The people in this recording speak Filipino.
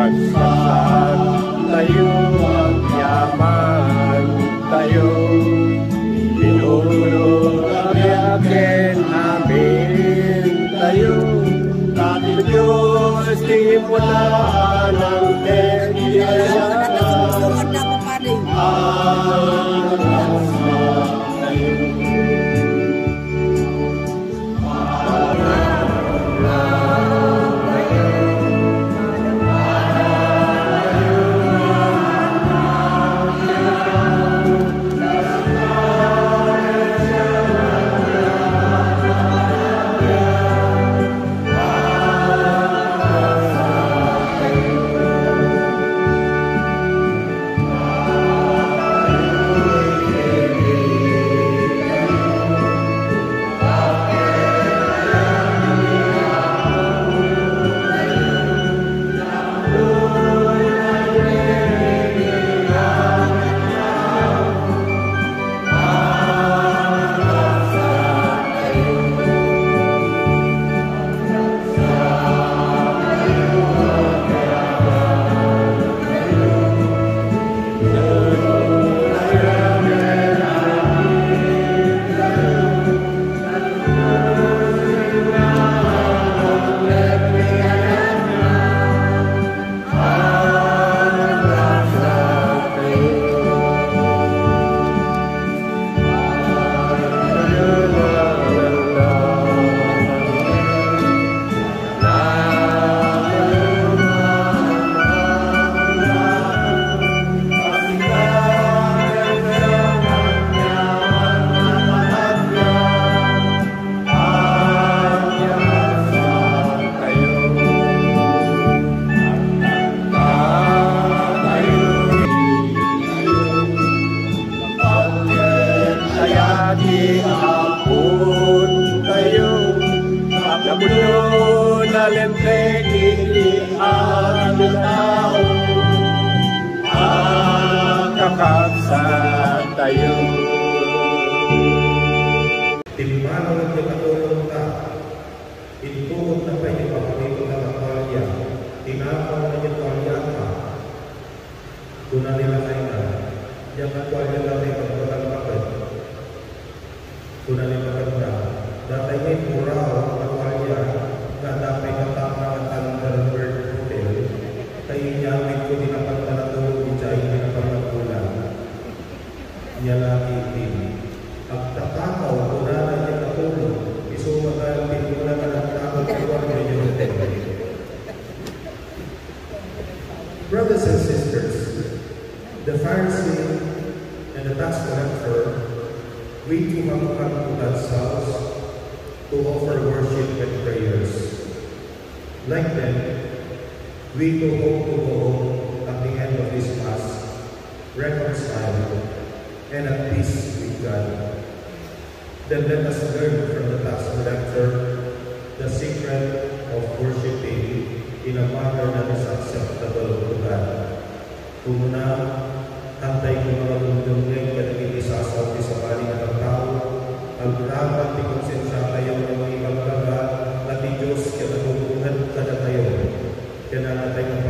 Kakasad tayo ang yaman tayo, pinulog ang yakin namin tayo. Dati Diyos, tingin mo na ng kaya kakasad tayo. Timbangan ng katulong ka, intuot na pa yung pagkakito ng kapalya, tinapang na yung palya ka, doon nila kayo na, yung kapalya natin ang pagkakapagod, doon nila maganda, datay may muraw ang kapalya, na dapat katamang at ang bird hotel, tayo niyamit ko din ang pagkalatulog di siya hindi na pagkakulang. Niya lagi din. At takakaw, kung na niya katulog, isumagal, pinula ka ng takot sa kwarto niyo. Brothers and sisters, the Pharisee and the tax collector, we too have come to God's house to offer worship and prayers. Like them, we too hope to go home at the end of this Mass, reconciled and at peace with God. Then let us learn from the tax collector the secret of worshiping in a manner that is acceptable to God. Kung na, hantay ko mga lundungin ka naging isasaw sa bali ng tao, ang dapat di konsensya tayo ng mga ibang baga, at di Diyos kaya natulungan ka na tayo. Kaya na tayo